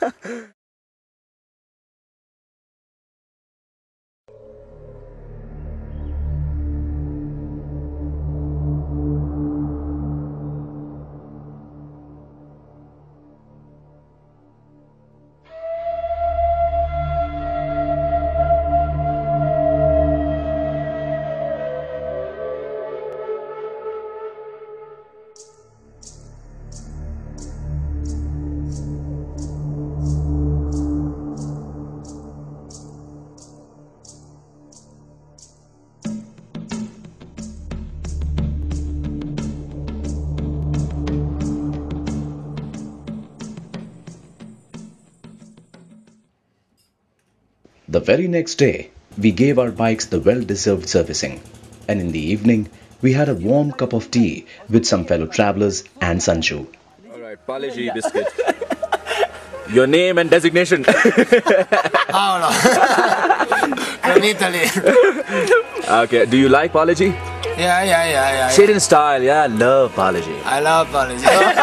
The very next day, we gave our bikes the well-deserved servicing, and in the evening, we had a warm cup of tea with some fellow travelers and Sanju. All right, Parle-G biscuit. Your name and designation. Paolo. From Italy. Okay, do you like Parle-G? Yeah. Say it in style, yeah, I love Parle-G. I love Paolo.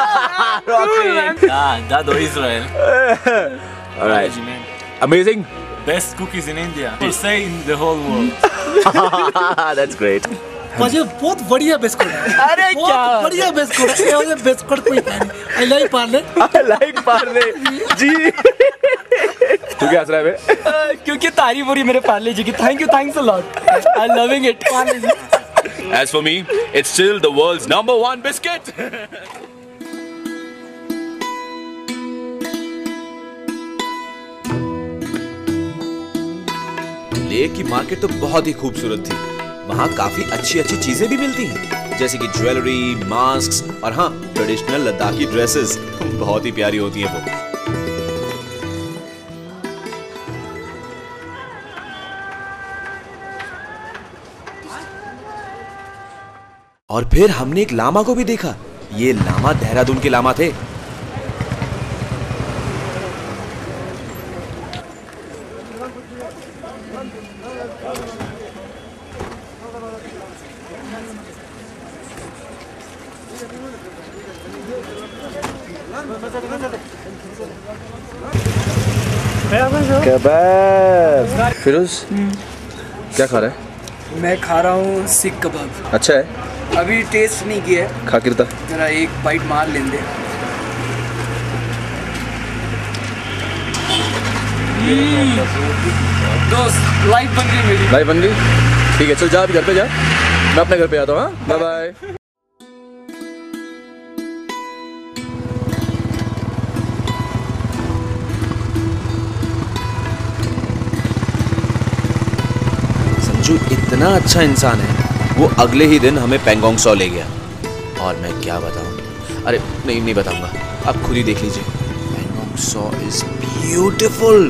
Dado Israel. All right, amazing. Best cookies in India. Or say in the whole world. That's great. मुझे बहुत बढ़िया biscuit है। अरे क्या बढ़िया biscuit है। ये biscuit कोई है नहीं। I like Parle. I like Parle-G. तू क्या हंस रहा है बे? क्योंकि तारीफ हो रही मेरे Parle-G की। Thanks a lot. I'm loving it. As for me, it's still the world's #1 biscuit. Leh की मार्केट तो बहुत ही खूबसूरत थी। वहाँ काफी अच्छी चीजें भी मिलती हैं, जैसे कि ज्वेलरी, मास्क और हाँ, ट्रेडिशनल लद्दाखी ड्रेसेस बहुत ही प्यारी होती हैं वो। और फिर हमने एक लामा को भी देखा। ये लामा देहरादून के लामा थे। कबाब। फिरोज क्या खा रहा है? मैं खा रहा हूँ सीख कबाब। अच्छा है? अभी टेस्ट नहीं किया है। खा किरता जरा एक बाइट मार लेंगे। दोस्त लाइफ बन गई मेरी। लाइफ बन गई? ठीक है, चल जा अभी घर पे जा, मैं अपने घर पे आता हूँ। हाँ, बाय बाय। संजू इतना अच्छा इंसान है, वो अगले ही दिन हमें पेंगोंग सो ले गया। और मैं क्या बताऊं? अरे नहीं बताऊंगा, आप खुद ही देख लीजिए। Pangong so is beautiful.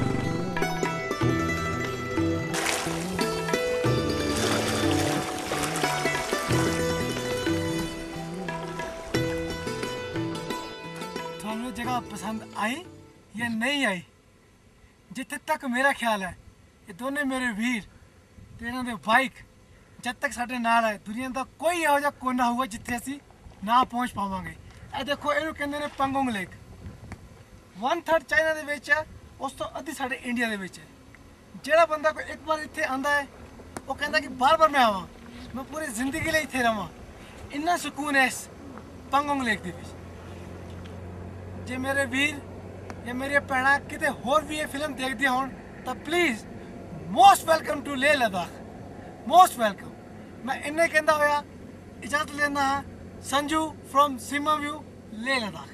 ਤੁਹਾਨੂੰ जगह पसंद आई या नहीं आई? जिथे तक मेरा ख्याल है, ये दोनों मेरे वीर ते इन्हां दे बाइक जब तक साडे नाल है, दुनिया का कोई इहो जिहा कोना होगा जिथे असीं ना पहुंच पावांगे। ਇਹ देखो ਇਹਨੂੰ ਕਹਿੰਦੇ ਨੇ ਪੰਗੋਂਗ ਲੇਕ। 1/3 ਚਾਈਨਾ ਦੇ ਵਿੱਚ ਹੈ, ਉਸ ਤੋਂ ਅੱਧੀ ਸਾਡੇ ਇੰਡੀਆ ਦੇ ਵਿੱਚ ਹੈ। ਜਿਹੜਾ ਬੰਦਾ ਕੋਈ ਇੱਕ ਵਾਰ ਇੱਥੇ ਆਂਦਾ ਹੈ, ਉਹ ਕਹਿੰਦਾ ਕਿ ਬਾਰ-ਬਾਰ ਮੈਂ ਆਵਾਂ, ਮੈਂ ਪੂਰੀ ਜ਼ਿੰਦਗੀ ਲਈ ਇੱਥੇ ਰਵਾਂ। ਇੰਨਾ ਸਕੂਨ ਹੈ ਇਸ ਪੰਗੋਂਗ ਲੇਕ ਦੇ ਵਿੱਚ। ਜੇ ਮੇਰੇ ਵੀਰ ਜਾਂ ਮੇਰੀਆਂ ਭੈਣਾਂ ਕਿਤੇ ਹੋਰ ਵੀ ਇਹ ਫਿਲਮ ਦੇਖਦੇ ਹੋਣ ਤਾਂ please most welcome to Leh Ladakh. Most welcome. मैं इन्ने कहता होया इजाजत लेना है। संजू फ्रॉम सिमा view, Leh Ladakh.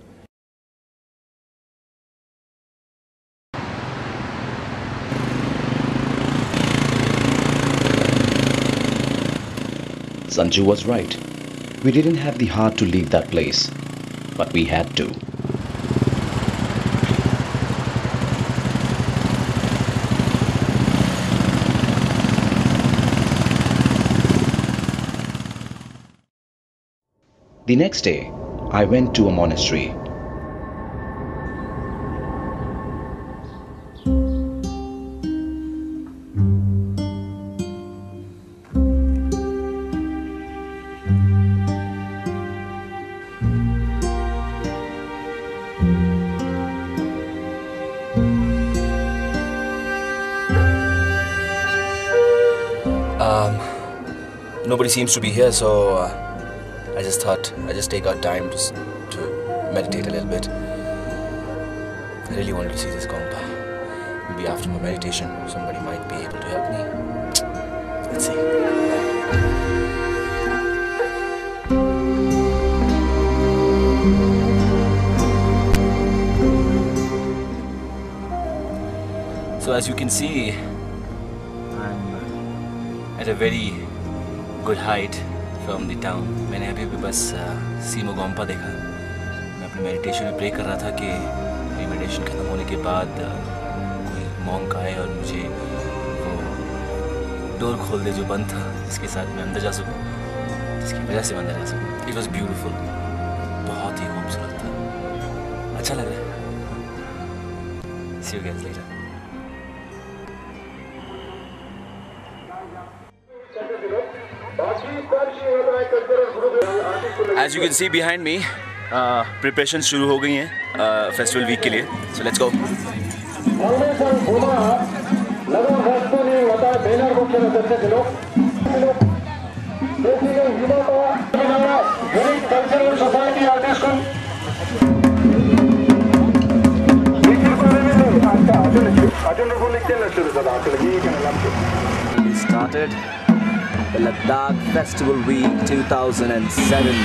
Sanju was right. We didn't have the heart to leave that place, but we had to. The next day, I went to a monastery. nobody seems to be here, so I just thought I just take our time to meditate a little bit. I really wanted to see this Gompa. Maybe after my meditation, somebody might be able to help me. Let's see. So as you can see, I'm at a very good height from the town. मैंने अभी भी बस सीमो गोम्पा देखा. मैं अपनी meditation में pray कर रहा था कि मेरी मेडिटेशन ख़त्म होने के बाद कोई मॉन्क आए और मुझे वो डोर खोल दे जो बंद था, जिसके साथ मैं अंदर जा सकूँ, जिसकी वजह से मैं अंदर जा सकूँ. It was beautiful. बहुत ही खूबसूरत था. अच्छा लग रहा है. See you guys later. As you can see behind me, preparations शुरू हो गई हैं फेस्टिवल वीक के लिए. So let's go. We started the Ladakh Festival Week 2007.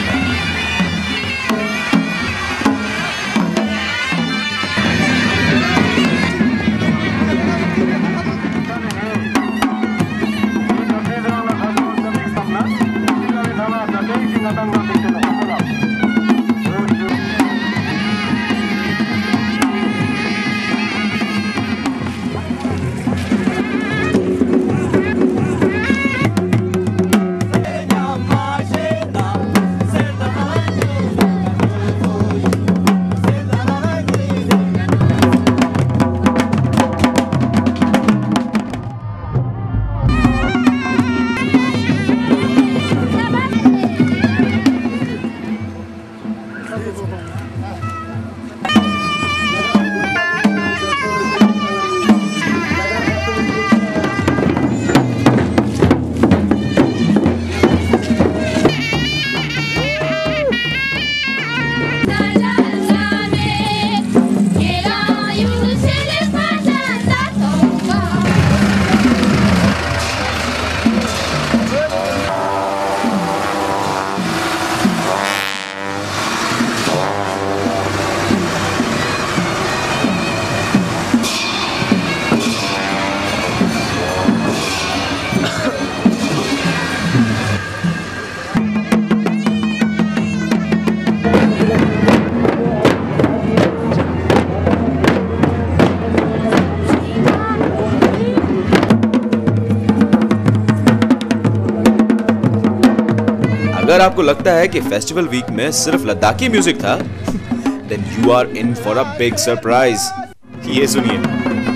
अगर आपको लगता है कि फेस्टिवल वीक में सिर्फ लद्दाखी म्यूजिक था, then you are in for a big surprise. ये सुनिए.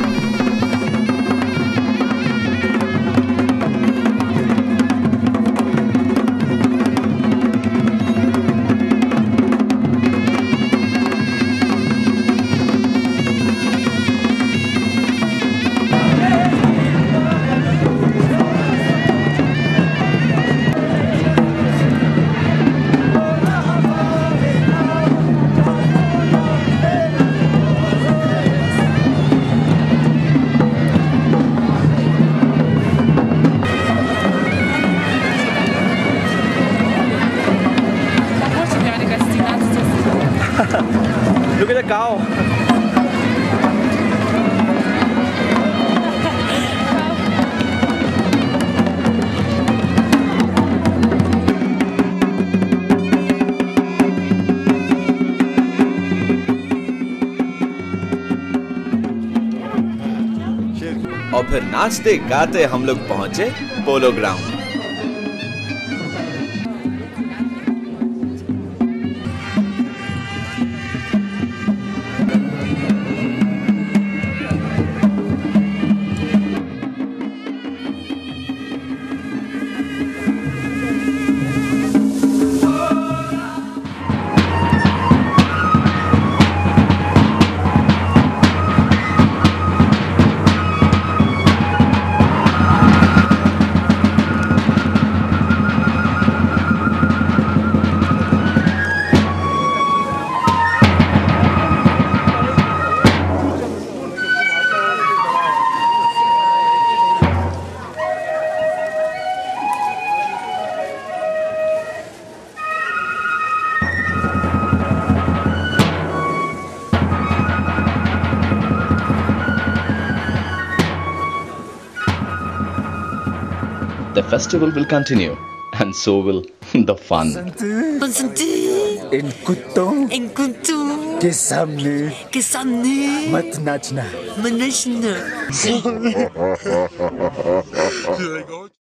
Look at the cow. और फिर नाचते गाते हम लोग पहुंचे polo ground. the festival will continue, and so will the fun. इन कुत्तों के सामने मत नाचना।